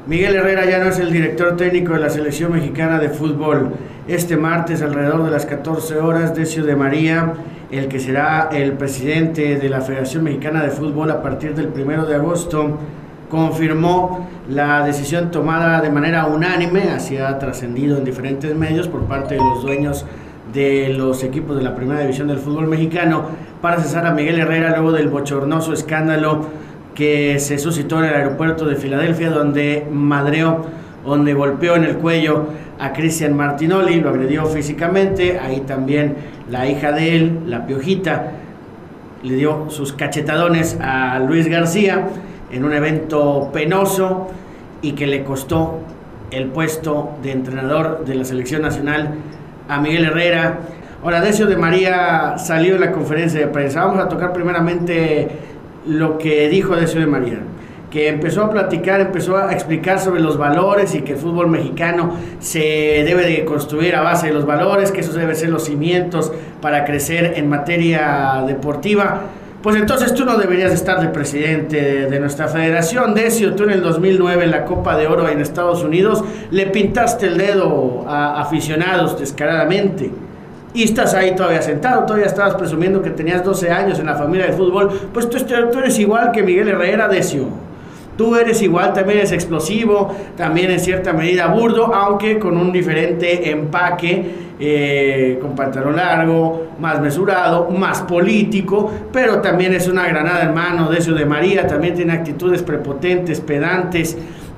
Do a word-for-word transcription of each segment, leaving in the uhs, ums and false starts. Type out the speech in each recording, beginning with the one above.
Miguel Herrera ya no es el director técnico de la selección mexicana de fútbol. Este martes, alrededor de las catorce horas, Decio de María, el que será el presidente de la Federación Mexicana de Fútbol a partir del primero de agosto, confirmó la decisión tomada de manera unánime, así ha trascendido en diferentes medios por parte de los dueños de los equipos de la primera división del fútbol mexicano, para cesar a Miguel Herrera luego del bochornoso escándalo que se suscitó en el aeropuerto de Filadelfia, donde madreó, donde golpeó en el cuello a Cristian Martinoli, lo agredió físicamente. Ahí también la hija de él, la Piojita, le dio sus cachetadones a Luis García en un evento penoso y que le costó el puesto de entrenador de la selección nacional a Miguel Herrera. Ahora, Decio de María salió en la conferencia de prensa. Vamos a tocar primeramente lo que dijo Decio de María, que empezó a platicar, empezó a explicar sobre los valores y que el fútbol mexicano se debe de construir a base de los valores, que esos deben ser los cimientos para crecer en materia deportiva. Pues entonces tú no deberías estar de presidente de nuestra federación, Decio. Tú en el dos mil nueve en la Copa de Oro en Estados Unidos le pintaste el dedo a aficionados descaradamente. Y estás ahí todavía sentado, todavía estabas presumiendo que tenías doce años en la familia del fútbol. Pues tú, tú eres igual que Miguel Herrera, Decio. Tú eres igual, también eres explosivo, también en cierta medida burdo, aunque con un diferente empaque, eh, con pantalón largo, más mesurado, más político, pero también es una granada en mano. Decio de María también tiene actitudes prepotentes, pedantes,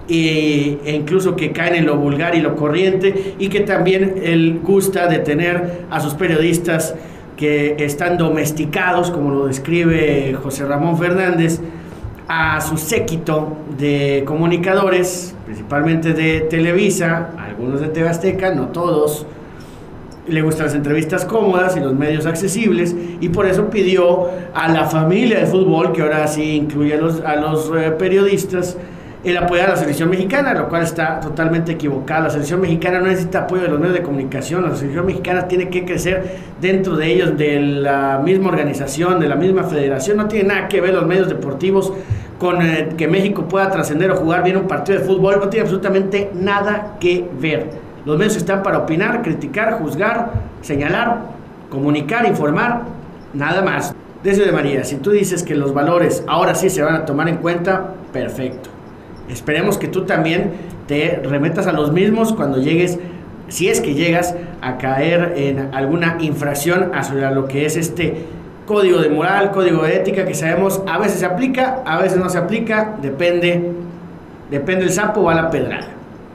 E, e incluso que caen en lo vulgar y lo corriente, y que también él gusta de tener a sus periodistas que están domesticados, como lo describe José Ramón Fernández, a su séquito de comunicadores, principalmente de Televisa, algunos de T V Azteca, no todos. Le gustan las entrevistas cómodas y los medios accesibles, y por eso pidió a la familia de fútbol, que ahora sí incluye a los, a los eh, periodistas, el apoyar a la selección mexicana, lo cual está totalmente equivocado. La selección mexicana no necesita apoyo de los medios de comunicación. La selección mexicana tiene que crecer dentro de ellos, de la misma organización, de la misma federación. No tiene nada que ver los medios deportivos con eh, que México pueda trascender o jugar bien un partido de fútbol. No tiene absolutamente nada que ver. Los medios están para opinar, criticar, juzgar, señalar, comunicar, informar, nada más. Decio de María, si tú dices que los valores ahora sí se van a tomar en cuenta, perfecto. Esperemos que tú también te remetas a los mismos cuando llegues, si es que llegas a caer en alguna infracción hacia lo que es este código de moral, código de ética, que sabemos a veces se aplica, a veces no se aplica, depende, depende el sapo o a la pedrada.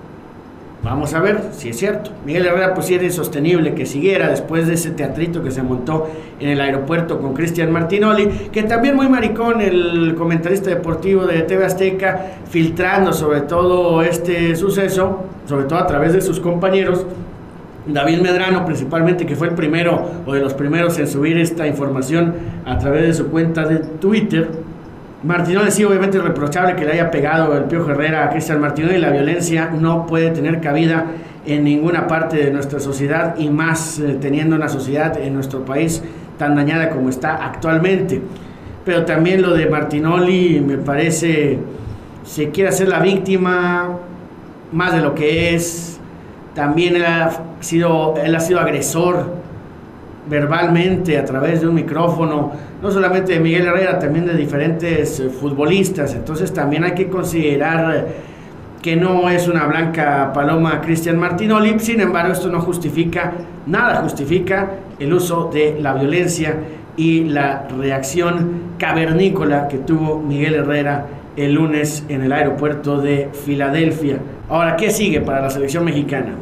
Vamos a ver si es cierto. Miguel Herrera, pues sí era insostenible que siguiera después de ese teatrito que se montó en el aeropuerto con Cristian Martinoli, que también muy maricón el comentarista deportivo de T V Azteca, filtrando sobre todo este suceso, sobre todo a través de sus compañeros, David Medrano principalmente, que fue el primero o de los primeros en subir esta información a través de su cuenta de Twitter. Martinoli sí, obviamente es reprochable que le haya pegado el Piojo Herrera a Cristian Martinoli. La violencia no puede tener cabida en ninguna parte de nuestra sociedad, y más eh, teniendo una sociedad en nuestro país tan dañada como está actualmente. Pero también lo de Martinoli me parece, se quiere hacer la víctima más de lo que es. También él ha sido, él ha sido agresor verbalmente a través de un micrófono, no solamente de Miguel Herrera, también de diferentes eh, futbolistas. Entonces también hay que considerar eh, que no es una blanca paloma Cristian Martinoli. Sin embargo, esto no justifica, nada justifica el uso de la violencia y la reacción cavernícola que tuvo Miguel Herrera el lunes en el aeropuerto de Filadelfia. Ahora, ¿qué sigue para la selección mexicana?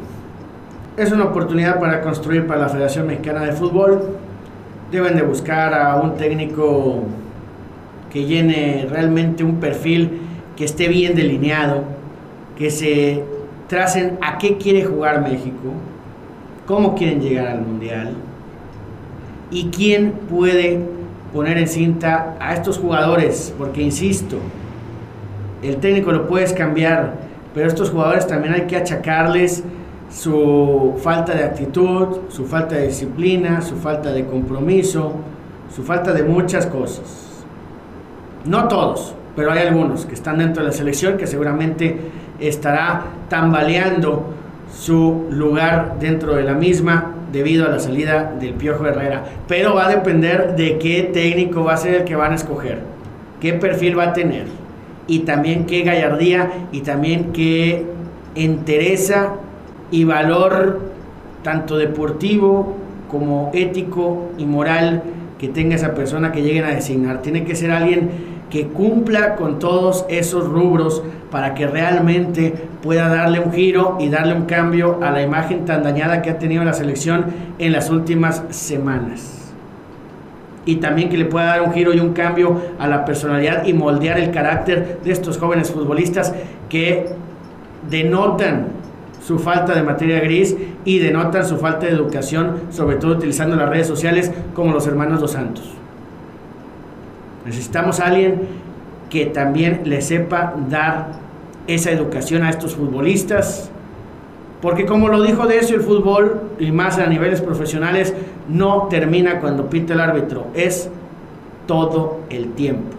Es una oportunidad para construir para la Federación Mexicana de Fútbol. Deben de buscar a un técnico que llene realmente un perfil, que esté bien delineado, que se tracen a qué quiere jugar México, cómo quieren llegar al Mundial y quién puede poner en cinta a estos jugadores, porque insisto, el técnico lo puedes cambiar, pero estos jugadores también hay que achacarles su falta de actitud, su falta de disciplina, su falta de compromiso, su falta de muchas cosas. No todos, pero hay algunos que están dentro de la selección que seguramente estará tambaleando su lugar dentro de la misma debido a la salida del Piojo Herrera, pero va a depender de qué técnico va a ser el que van a escoger, qué perfil va a tener y también qué gallardía y también qué entereza y valor tanto deportivo como ético y moral que tenga esa persona que lleguen a designar. Tiene que ser alguien que cumpla con todos esos rubros para que realmente pueda darle un giro y darle un cambio a la imagen tan dañada que ha tenido la selección en las últimas semanas. Y también que le pueda dar un giro y un cambio a la personalidad y moldear el carácter de estos jóvenes futbolistas que denotan su falta de materia gris y denotan su falta de educación, sobre todo utilizando las redes sociales como los hermanos Dos Santos. Necesitamos a alguien que también le sepa dar esa educación a estos futbolistas, porque como lo dijo Decio, el fútbol, y más a niveles profesionales, no termina cuando pita el árbitro, es todo el tiempo,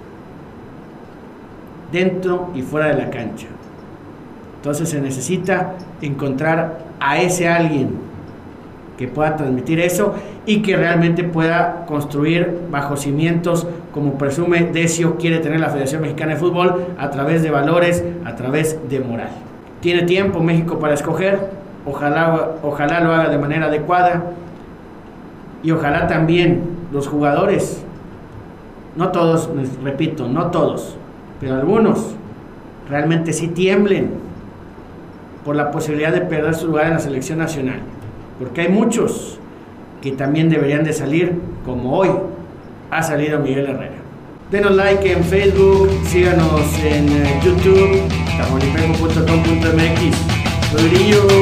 dentro y fuera de la cancha. Entonces se necesita encontrar a ese alguien que pueda transmitir eso y que realmente pueda construir bajo cimientos, como presume Decio quiere tener la Federación Mexicana de Fútbol, a través de valores, a través de moral. Tiene tiempo México para escoger, ojalá, ojalá lo haga de manera adecuada y ojalá también los jugadores, no todos, les repito, no todos, pero algunos realmente sí tiemblen por la posibilidad de perder su lugar en la selección nacional, porque hay muchos que también deberían de salir, como hoy ha salido Miguel Herrera. Denos like en Facebook, síganos en YouTube, tamaulipeco punto com punto m x. Soy Grillo.